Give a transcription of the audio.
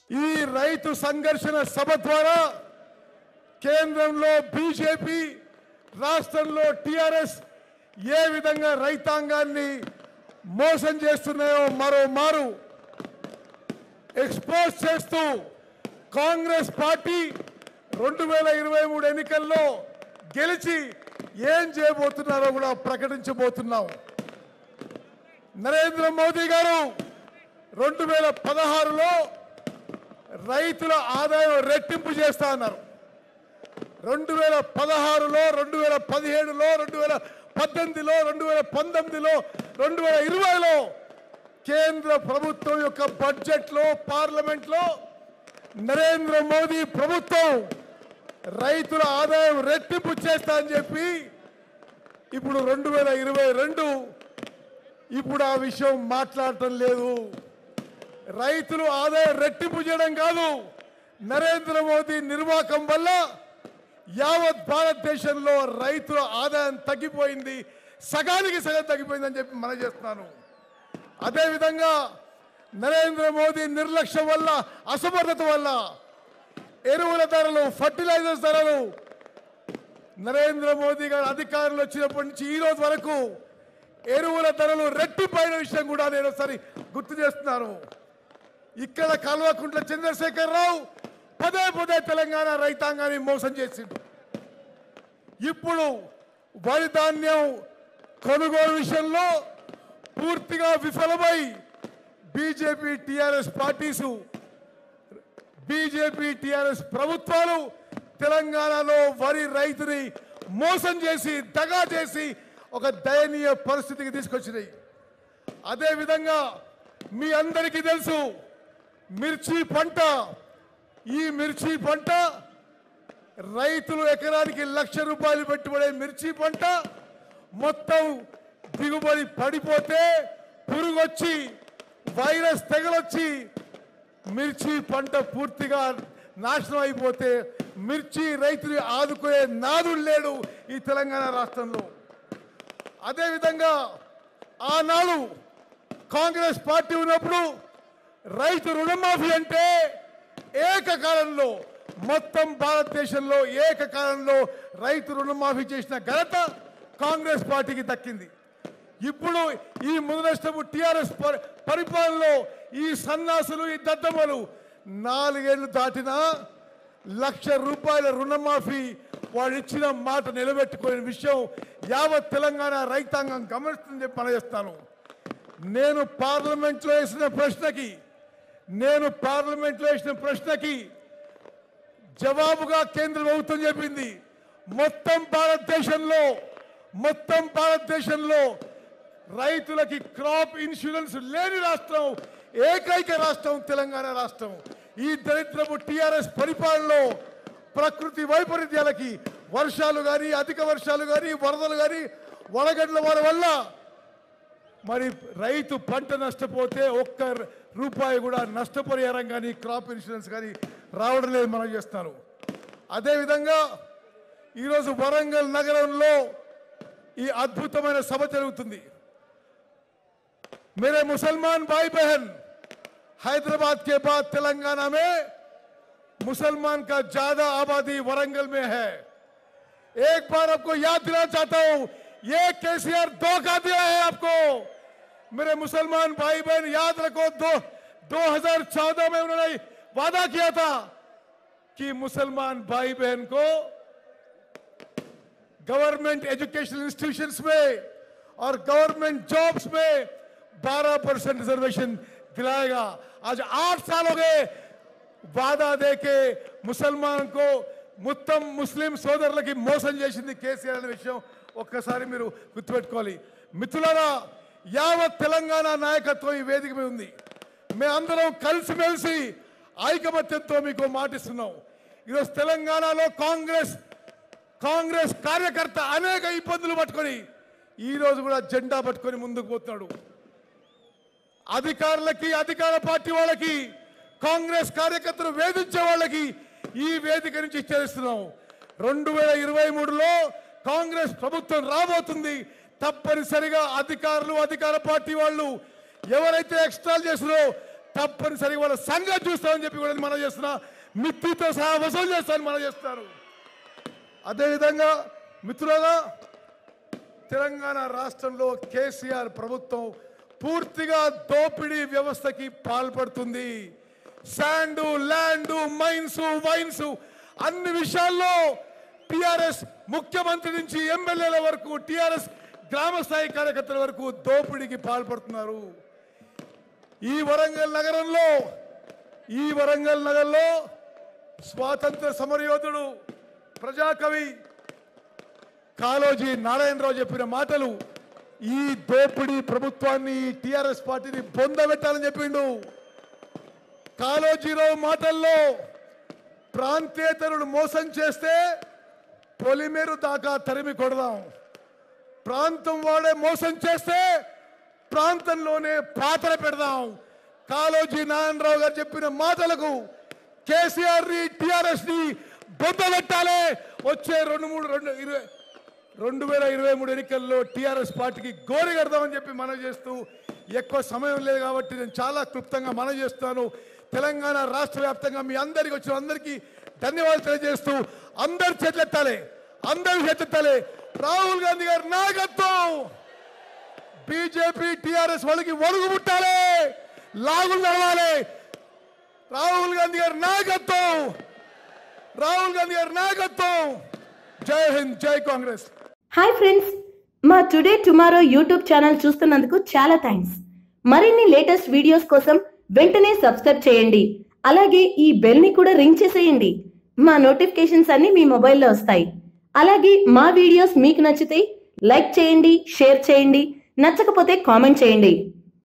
ఈ రైతు సంఘర్షణ సభ ద్వారా కేంద్రంలో బీజేపీ, రాష్ట్రంలో టిఆర్ఎస్ ఏ విధంగా రైతాంగాన్ని మోసం చేస్తున్నాయో మరోమారు ఎక్స్పోజ్ చేస్తూ కాంగ్రెస్ పార్టీ 2023 ఎన్నికల్లో గెలిచి ఏం చేయబోతున్నారో కూడా ప్రకటించబోతున్నాం. నరేంద్ర మోదీ గారు 2016లో రైతుల ఆదాయం రెట్టింపు చేస్తా అన్నారు. 2016లో, 2017లో, 2018లో, 2019లో, 2020లో కేంద్ర ప్రభుత్వం యొక్క బడ్జెట్లో, పార్లమెంట్లో నరేంద్ర మోదీ ప్రభుత్వం రైతుల ఆదాయం రెట్టింపు చేస్తా అని చెప్పి ఇప్పుడు 2022 ఇప్పుడు ఆ విషయం మాట్లాడటం లేదు. రైతులు ఆదాయం రెట్టింపు చేయడం కాదు, నరేంద్ర మోదీ నిర్వాహకం వల్ల యావత్ భారతదేశంలో రైతుల ఆదాయం తగ్గిపోయింది, సగానికి సగం తగ్గిపోయిందని చెప్పి మనం చేస్తున్నాను. అదేవిధంగా నరేంద్ర మోదీ నిర్లక్ష్యం వల్ల, అసమర్థత వల్ల ఎరువుల ధరలు, ఫర్టిలైజర్స్ ధరలు నరేంద్ర మోదీ గారు అధికారంలో వచ్చినప్పటి నుంచి ఈ రోజు వరకు ఎరువుల ధరలు రెట్టిపోయిన విషయం కూడా నేను ఒకసారి గుర్తు చేస్తున్నాను. ఇక్కడ కల్వకుంట్ల చంద్రశేఖరరావు పదే పదే తెలంగాణ రైతాంగాన్ని మోసం చేసిండు. ఇప్పుడు వరి ధాన్యం కొనుగోలు విషయంలో పూర్తిగా విఫలమై BJP TRS parties, BJP TRS ప్రభుత్వాలు తెలంగాణలో వరి రైతుని మోసం చేసి, దగా చేసి ఒక దయనీయ పరిస్థితికి తీసుకొచ్చినాయి. అదేవిధంగా మీ అందరికీ తెలుసు, మిర్చి పంట, ఈ మిర్చి పంట రైతులు ఎకరానికి ₹1,00,000 పెట్టుబడే మిర్చి పంట మొత్తం దిగుబడి పడిపోతే, పురుగొచ్చి, వైరస్ తెగలొచ్చి మిర్చి పంట పూర్తిగా నాశనం అయిపోతే మిర్చి రైతుని ఆదుకునే నాదుడు లేడు ఈ తెలంగాణ రాష్ట్రంలో. అదేవిధంగా ఆనాడు కాంగ్రెస్ పార్టీ ఉన్నప్పుడు రైతు రుణమాఫీ అంటే ఏకకాలంలో మొత్తం భారతదేశంలో ఏకకాలంలో రైతు రుణమాఫీ చేసిన ఘనత కాంగ్రెస్ పార్టీకి దక్కింది. ఇప్పుడు ఈ ముదనష్టపు టిఆర్ఎస్ పరిపాలనలో ఈ సన్నాసులు, ఈ దద్దమ్మలు 4 ఏళ్లు దాటినా ₹1,00,000 రుణమాఫీ వాడు ఇచ్చిన మాట నిలబెట్టుకునే విషయం యావత్ తెలంగాణ రైతాంగం గమనిస్తుందని చెప్పి పనిచేస్తాను. నేను పార్లమెంట్లో వేసిన ప్రశ్నకి జవాబుగా కేంద్ర ప్రభుత్వం చెప్పింది, మొత్తం భారతదేశంలో రైతులకి క్రాప్ ఇన్సూరెన్స్ లేని రాష్ట్రం, ఏకైక రాష్ట్రం తెలంగాణ రాష్ట్రం. ఈ దరిద్రపు టిఆర్ఎస్ పరిపాలనలో ప్రకృతి వైపరీత్యాలకి, వర్షాలు కానీ, అధిక వర్షాలు కానీ, వరదలు కానీ, వడగండ్ల వల్ల మరి రైతు పంట నష్టపోతే ₹1 కూడా నష్టపరిహారం కానీ, క్రాప్ ఇన్సూరెన్స్ కానీ రావడం లేదు మనం చేస్తాను. అదేవిధంగా ఈరోజు వరంగల్ నగరంలో ఈ అద్భుతమైన సభ జరుగుతుంది. मेरे मुसलमान भाई बहन, हैदराबाद के बाद तेलंगाना में मुसलमान का ज्यादा आबादी वरंगल में है. एक बार आपको याद दिलाना चाहता हूं, ये केसीआर धोखा दिया है आपको. मेरे मुसलमान भाई बहन याद रखो, 2014 में उन्होंने वादा किया था कि मुसलमान भाई बहन को गवर्नमेंट एजुकेशनल इंस्टीट्यूशंस में और गवर्नमेंट जॉब्स में 12% रिजर्वेशन दिलाएगा. आज 8 साल हो गए वादा देके मुसलमान को మొత్తం ముస్లిం సోదరులకి మోసం చేసింది కేసీఆర్ అనే విషయం ఒక్కసారి మీరు గుర్తుపెట్టుకోవాలి. మిత్రులారా, యావత్ తెలంగాణ నాయకత్వం ఈ వేదిక మీద ఉంది. మేమందరం కలిసిమెలిసి ఐకమత్యంతో మీకు మాటిస్తున్నాం. ఈరోజు తెలంగాణలో కాంగ్రెస్ కార్యకర్త అనేక ఇబ్బందులు పట్టుకొని ఈరోజు కూడా జెండా పట్టుకొని ముందుకు పోతున్నాడు. అధికారులకి, అధికార పార్టీ వాళ్ళకి, కాంగ్రెస్ కార్యకర్తలు వేధించే వాళ్ళకి ఈ వేదిక నుంచి హెచ్చరిస్తున్నాం. 2023లో కాంగ్రెస్ ప్రభుత్వం రాబోతుంది. తప్పనిసరిగా అధికారులు, అధికార పార్టీ వాళ్ళు ఎవరైతే ఎక్స్ట్రాల్ చేస్తారో తప్పనిసరిగా వాళ్ళ సంగతి చూస్తామని చెప్పి కూడా మనం చేస్తున్నా. మిత్రులతో సహా వసూలు చేస్తామని మనం చేస్తారు. అదేవిధంగా మిత్రులారా, తెలంగాణ రాష్ట్రంలో కేసీఆర్ ప్రభుత్వం పూర్తిగా దోపిడీ వ్యవస్థకి పాల్పడుతుంది. శాండు, ల్యాండు, మైన్స్, వైన్స్ అన్ని విషయాల్లో టిఆర్ఎస్ ముఖ్యమంత్రి నుంచి ఎమ్మెల్యేల వరకు, టిఆర్ఎస్ గ్రామ స్థాయి కార్యకర్తల వరకు దోపిడీకి పాల్పడుతున్నారు. ఈ వరంగల్ నగరంలో స్వాతంత్ర సమరయోధుడు ప్రజాకవి కాళోజీ నారాయణరావు చెప్పిన మాటలు ఈ దోపిడీ ప్రభుత్వాన్ని, టిఆర్ఎస్ పార్టీని బొందబెట్టాలని చెప్పిండు. కాళోజీరావు మాటల్లో ప్రాంతేతరులు మోసం చేస్తే పొలిమేరు దాకా తరిమి కొడదాం, ప్రాంతం వాడే మోసం చేస్తే ప్రాంతంలోనే పాత్ర పెడదాం. కాళోజీ నారాయణరావు గారు చెప్పిన మాటలకు కేసీఆర్ ని, టిఆర్ఎస్ ని బొందబెట్టాలి. వచ్చే 2023 ఎన్నికల్లో టిఆర్ఎస్ పార్టీకి గోరి కడదామని చెప్పి మనవి చేస్తూ, ఎక్కువ సమయం లేదు కాబట్టి నేను చాలా క్లుప్తంగా మనవి చేస్తాను. తెలంగాణ రాష్ట్ర వ్యాప్తంగా మీ అందరికి వచ్చిన అందరికీ ధన్యవాదాలు తెలియజేస్తూ అందరు చేతులెత్తాలి. రాహుల్ గాంధీ గారి నాయకత్వం, బీజేపీ టిఆర్ఎస్ వాళ్ళకి ఒడుగు పుట్టాలి, లాగులు నడవాలి. రాహుల్ గాంధీ గారి నాయకత్వం. జై హింద్, జై కాంగ్రెస్. హాయ్ ఫ్రెండ్స్, మా టుడే టుమారో యూట్యూబ్ ఛానల్ చూస్తున్నందుకు చాలా థ్యాంక్స్. మరిన్ని లేటెస్ట్ వీడియోస్ కోసం వెంటనే సబ్స్క్రైబ్ చేయండి. అలాగే ఈ బెల్ ని కూడా రింగ్ చేసేయండి. మా నోటిఫికేషన్స్ అన్ని మీ మొబైల్లో వస్తాయి. అలాగే మా వీడియోస్ మీకు నచ్చితే లైక్ చేయండి, షేర్ చేయండి, నచ్చకపోతే కామెంట్ చేయండి.